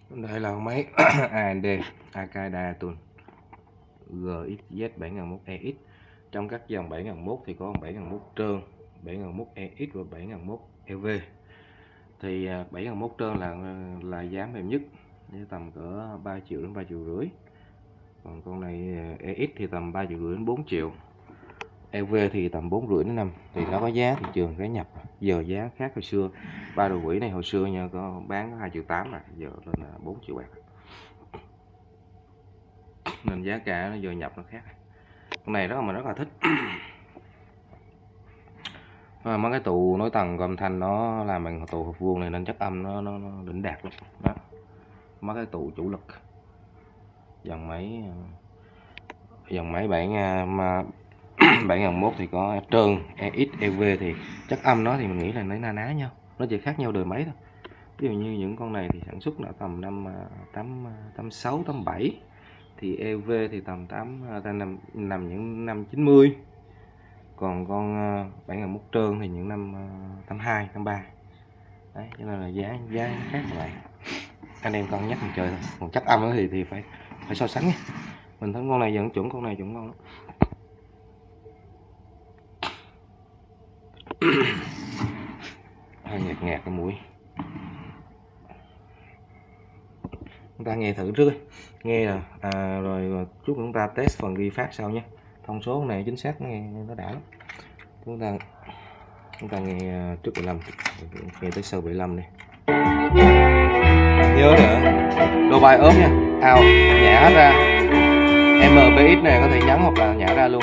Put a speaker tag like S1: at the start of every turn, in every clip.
S1: Đây là máy AMD Akai Diaton GXZ 7001EX. Trong các dòng 7001 thì có 7001 trơn, 7001 EX và 7001 EV. Thì 7001 trơn là giá mềm nhất, tầm cỡ 3 triệu đến 3 triệu rưỡi. Còn con này EX thì tầm 3 triệu rưỡi đến 4 triệu. EV thì tầm 4 rưỡi đến 5. Thì nó có giá thị trường giá nhập. Giờ giá khác hồi xưa. Ba đồ quỷ này hồi xưa nha có bán 2 triệu 8 rồi, giờ lên là 4 triệu bạc. Nên giá cả nó giờ nhập nó khác. Con này mình rất là thích. Mấy cái tụ nối tầng âm thanh nó làm bằng tụ hộp vuông này nên chất âm nó đỉnh đạt lắm. Đó. Mấy cái tụ chủ lực. Dòng máy bản 7001 thì có trơn, EX, EV thì chất âm nó thì mình nghĩ là nó na ná nhau, nó chỉ khác nhau đời máy thôi. Ví dụ như những con này thì sản xuất là tầm năm 86, 87, thì EV thì tầm nằm những năm 90. Còn con 7001 trơn thì những năm 82, 83. Đấy, cho nên là giá khác vậy. Anh em cân nhắc mình chơi thôi. Còn chất âm thì phải so sánh nha. Mình thấy con này vẫn chuẩn, con này chuẩn ngon lắm. Hơi ngạt cái mũi. Chúng ta nghe thử trước đi. Nghe rồi rồi chút chúng ta test phần ghi phát sau nhé. Thông số này chính xác nghe nó đã lắm. Chúng ta nghe trước 15, nghe tới sau 75 đi. Nhớ nữa, đô bài ốm nha, ao nhả ra. MPX này có thể nhấn hoặc là nhả ra luôn.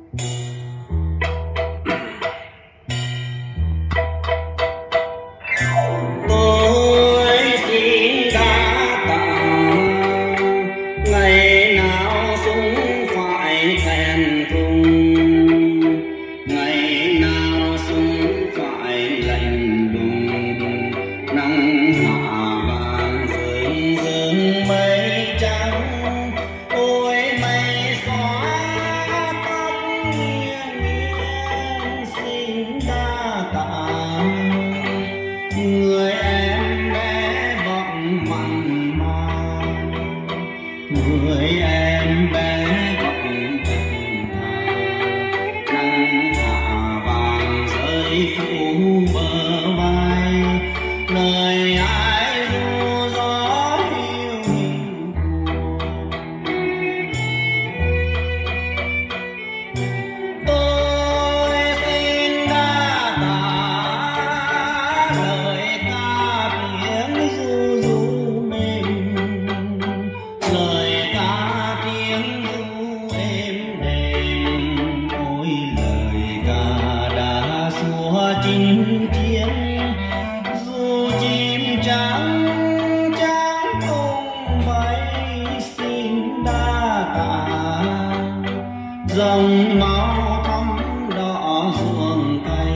S2: Dòng máu thắm đỏ ruộng cây,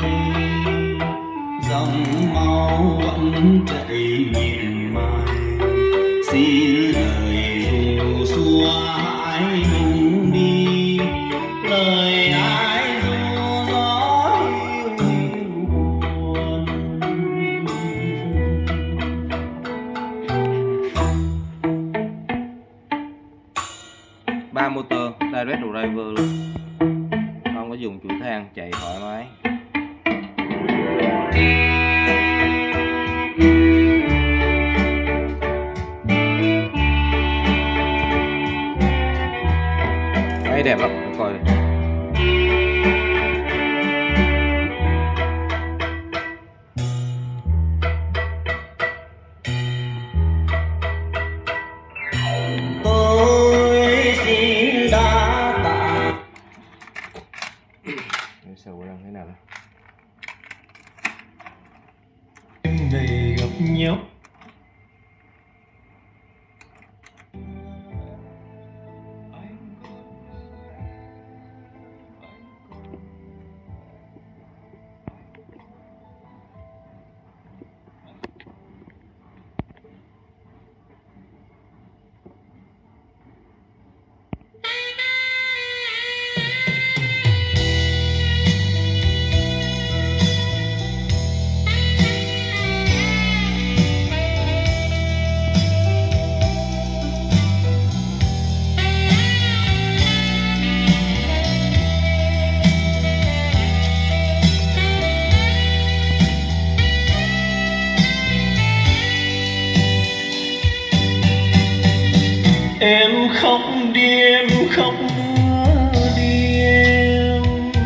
S2: dòng máu vẫn chảy miền mai. Xin lời ru xua hãy đúng đi, lời ai ru gió hiu buồn.
S1: Ba motor direct driver luôn, không có dùng chuỗi than, chạy thoải mái. Máy đẹp lắm, coi này. Sầu đang thế nào đây?
S2: Ngày gặp nhau Em khóc đi em khóc nữa đi em,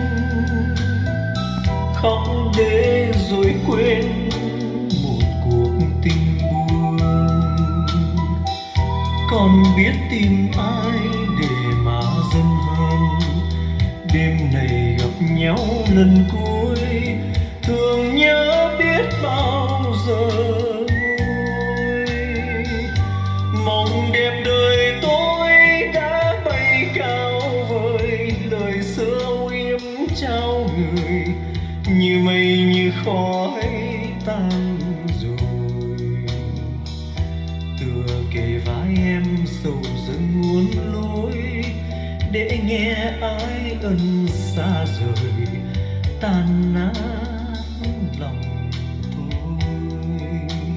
S2: khóc để rồi quên một cuộc tình buồn. Còn biết tìm ai để mà dần hơn, đêm này gặp nhau lần cuối thương nhớ biết bao giờ nguôi. Mong đẹp đời tôi đã bay cao vời, lời xưa yếm trao người như mây như khói tan rồi. Tựa kề vai em sầu dần muốn lối, để nghe ai ân xa rời tan nát lòng thôi.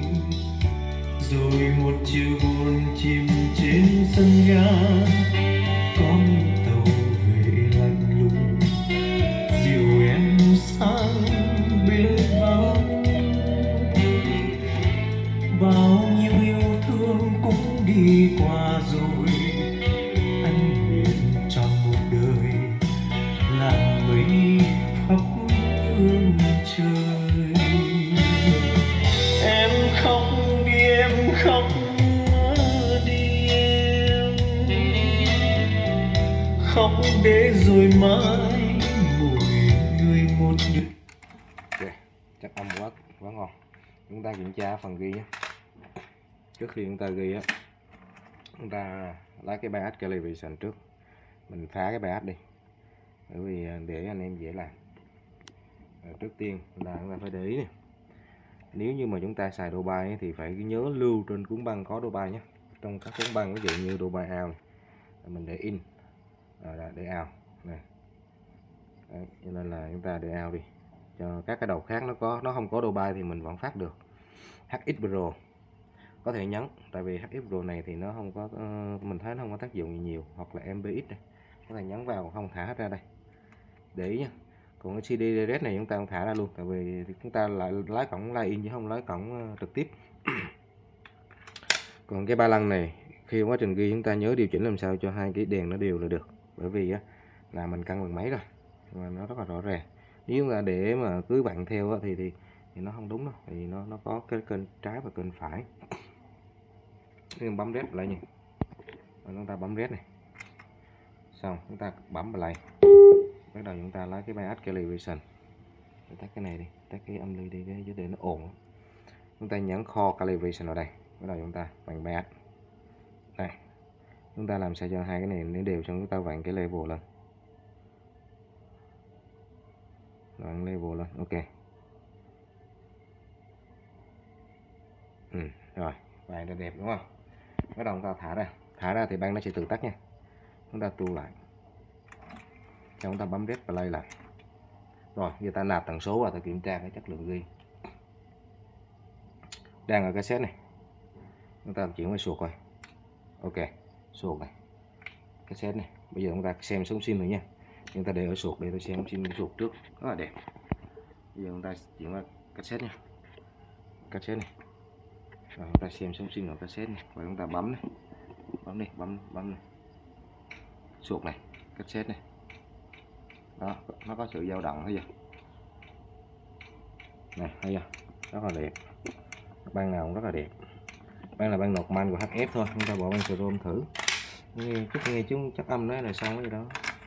S2: Rồi một chiều buồn chìm trên sân ga, con tàu về lạnh lùng dìu em sang bên vắng. Bao nhiêu yêu thương cũng đi qua rồi, anh nguyện tròn một đời làm mấy khóc phương trời. Em khóc đi em khóc nữa đi em, khóc để rồi mãi mỗi người một đứa.
S1: Ok, chắc âm quá ngon. Chúng ta kiểm tra phần ghi nhé. Trước khi chúng ta ghi á, chúng ta lấy cái bias calibration trước, mình phá cái bias đi, bởi vì để anh em dễ làm. Trước tiên là chúng ta phải để ý này, nếu như mà chúng ta xài đồ bài thì phải nhớ lưu trên cuốn băng có đồ bài nhé. Trong các cuốn băng ví dụ như đồ bài out mình để in, để out này. Đấy, cho nên là chúng ta để out đi, cho các cái đầu khác nó không có đồ bài thì mình vẫn phát được. HX Pro có thể nhấn, tại vì HX Pro này thì nó không có mình thấy nó không có tác dụng gì nhiều, hoặc là MPX này có thể nhấn vào không thả hết ra đây, để ý nha. Còn cái CD direct này chúng ta không thả ra luôn, tại vì chúng ta lại lái cổng line in chứ không lái cổng trực tiếp. Còn cái ba lăng này khi quá trình ghi chúng ta nhớ điều chỉnh làm sao cho hai cái đèn nó đều là được, bởi vì là mình cân bằng máy rồi mà nó rất là rõ ràng. Nếu chúng ta để mà cứ vặn theo thì nó không đúng đâu, thì nó có cái kênh trái và kênh phải. Nên bấm red lại nhỉ, chúng ta bấm red này, xong chúng ta bấm play, bắt đầu chúng ta lấy cái bias calibration, tắt cái này đi, tắt cái âm ly đi chứ để nó ồn. Chúng ta nhấn core calibration ở đây, bắt đầu chúng ta vặn bias đây, chúng ta làm sao cho hai cái này nó đều, xong chúng ta vặn cái level lên, vặn level lên, ok. Rồi vặn được đẹp đúng không? Bắt đầu chúng ta thả ra thì băng nó sẽ tự tắt nha. Chúng ta tu lại, chúng ta bấm red play lại. Rồi giờ ta nạp tần số vào, ta kiểm tra cái chất lượng ghi. Đang ở cassette này, chúng ta chuyển qua suột rồi, ok, suột này, cassette này. Bây giờ chúng ta xem sống sim rồi nha, chúng ta để ở suột để tôi xem sim suột trước, rất là đẹp. Bây giờ chúng ta chuyển qua cassette nha, cassette này. Rồi chúng ta xem sống sim ở cassette này, và chúng ta bấm này, bấm đi, bấm này, suột này, cassette này. Đó, nó có sự dao động thấy chưa? Này, thấy chưa? Rất là đẹp. Băng nào cũng rất là đẹp. Băng là băng Norman của HF thôi, chúng ta bỏ băng chrome thử. Nghe chúng chắc âm đấy là xong cái gì đó.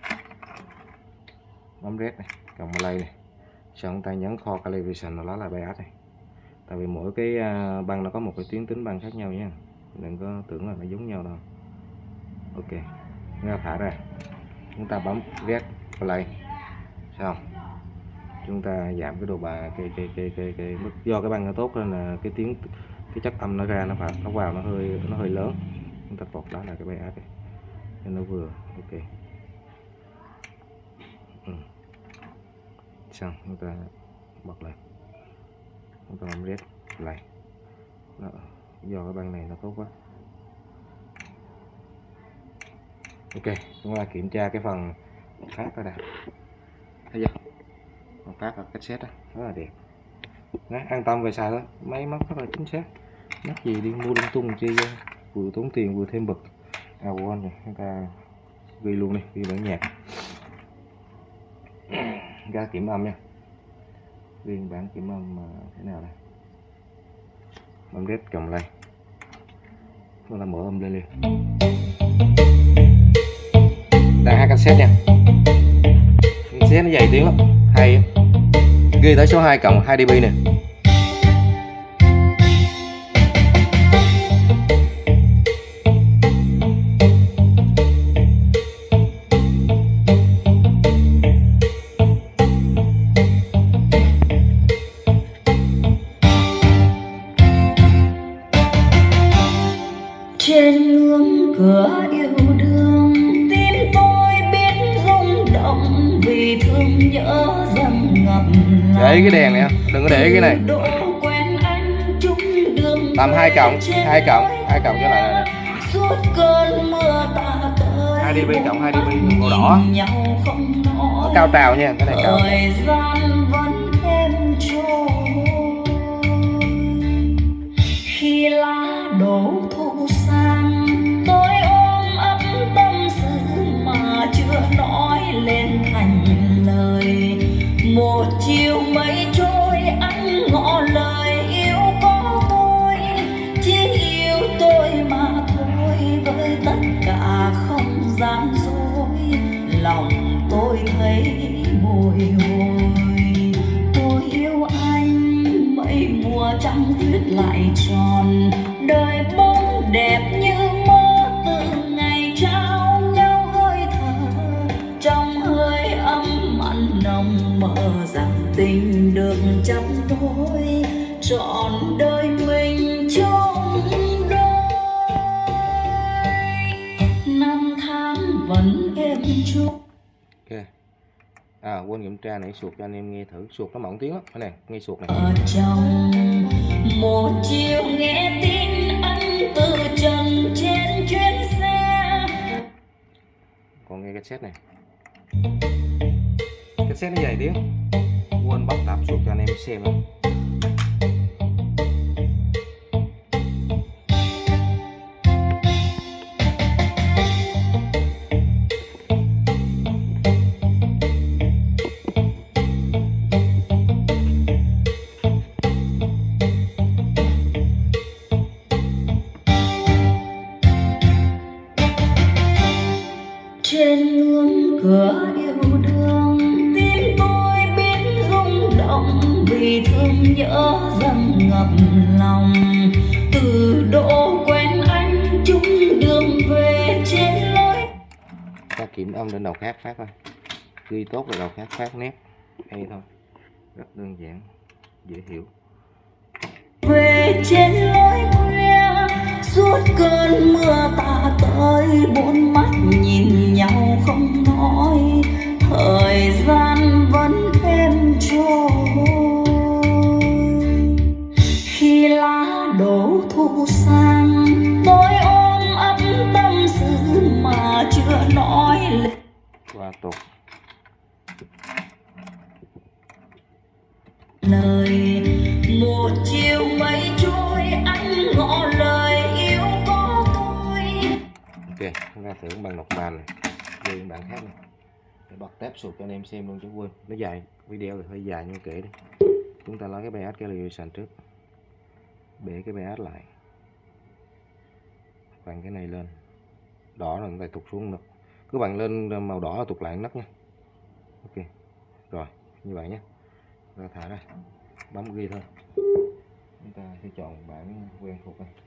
S1: Bấm red này, cầm play này. Xong chúng ta nhấn core calibration, nó là bias này. Tại vì mỗi cái băng nó có một cái tuyến tính băng khác nhau nha. Đừng có tưởng là nó giống nhau đâu. Ok. Chúng ta thả ra. Chúng ta bấm red play. Xong. Chúng ta giảm cái độ bài cái mức, do cái băng nó tốt nên là cái chất âm nó ra, nó vào nó hơi lớn. Chúng ta cột đó là cái bias này cho nó vừa. Ok. Xong chúng ta bật lại, chúng ta bấm red lại. Đó, do cái băng này nó tốt quá. Ok, chúng ta kiểm tra cái phần phát ra đây, thấy chưa? Phần phát là cassette đó, rất là đẹp. Đó, an tâm về xài thôi, máy móc rất là chính xác. Mắc gì đi mua lung tung chi, vừa tốn tiền vừa thêm bực. quên rồi, chúng ta ghi luôn đi, ghi bản nhạc. Ra kiểm âm nha, biên bản kiểm âm thế nào đây, bấm rep cầm lên, chúng ta mở âm lên liền. Đang hai cassette nha, cassette nó dày tiếng lắm, hay ghi tới số 2 cộng 2 dB nè.
S3: Trên ngưỡng cửa yêu đương, tim tôi biết rung động vì thương nhớ dâng ngập lòng.
S1: Để cái đèn này, đừng có để cái này. Tầm 2 cộng trở lại này.
S3: Suốt cơn mưa tạ tới
S1: 2 dB cộng 2 dB màu đỏ. Nó cao trào nha, cái này cao.
S3: Thời gian vẫn thêm trôi khi lá đổ thu sang, tôi ôm ấp tâm sự mà chưa nói lên thành lời. Một chiều mây trôi ăn ngỏ lời yêu có tôi, chỉ yêu tôi mà thôi, với tất cả không gian dối. Lòng tôi thấy bồi hồi, tôi yêu anh, mấy mùa trăng tuyết lại tròn, đời bóng đẹp như mơ từ ngày trao nhau hơi thở. Trong hơi ấm mặn nồng mơ rằng tình được chắp đôi, trọn đời mình chung đôi. Năm tháng vẫn êm chuông.
S1: Ok. Quên kiểm tra này suột cho anh em nghe thử, suột nó mỏng tiếng lắm, cái này nghe suột này.
S3: Ở trong một chiều nghe tin anh từ trần trên chuyến xe.
S1: Còn nghe cassette này, cassette nó dày tiếng, quên bắt tạp suột cho anh em xem luôn.
S3: Trên ngưỡng cửa yêu đương, tim tôi biết rung động vì thương nhớ dâng ngập lòng. Từ độ quen anh chung đường về trên lối.
S1: Ta kiểm âm lên đầu khác phát thôi, ghi tốt là đầu khác phát nét hay thôi, rất đơn giản dễ hiểu.
S3: Về trên lối khuya, suốt cơn mưa tạ tới, bốn mắt nhìn nhau không nói, thời gian vẫn thêm trôi. Khi lá đổ thu sang, tôi ôm ấp tâm sự mà chưa nói lên.
S1: Qua tục
S3: lời. Một chiều mây trôi anh ngỏ lời yêu có tôi.
S1: ok, chúng ta thử bằng nọc bàn này, ghi bản khác này, để bật tép sụt cho anh em xem luôn chứ quên, nó dài, video thì hơi dài nhưng kể đi. Chúng ta lấy cái bài calibration trước, bể cái bài lại, bằng cái này lên, đỏ là chúng ta tụt xuống nấc, cứ bằng lên màu đỏ là tụt lại nấc nha. Ok, rồi như vậy nhé, ra thả ra, bấm ghi thôi. Chúng ta sẽ chọn bản quen thuộc này.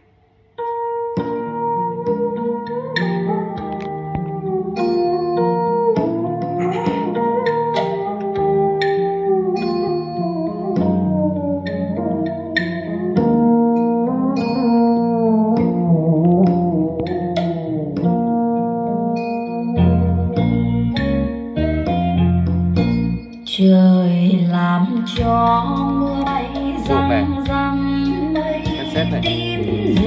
S3: Trời làm cho mưa bay răng răng mây
S1: Cassette này.
S3: tím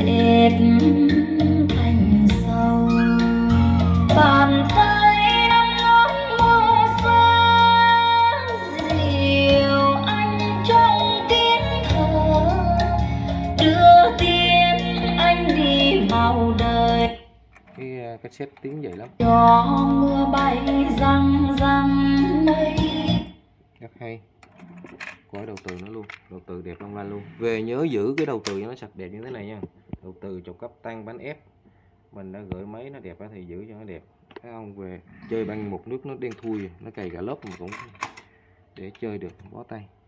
S1: cái cassette tiếng vậy lắm.
S3: cho mưa bay răng răng mây.
S1: Rất hay. Coi đầu từ nó luôn, đầu từ đẹp long lanh luôn. Về nhớ giữ cái đầu từ cho nó sạch đẹp như thế này nha. Đầu từ trục cấp tăng bánh ép mình đã gửi máy nó đẹp thì giữ cho nó đẹp. Thấy không, về chơi băng một nước nó đen thui, nó cày cả lớp mà cũng để chơi được, bó tay.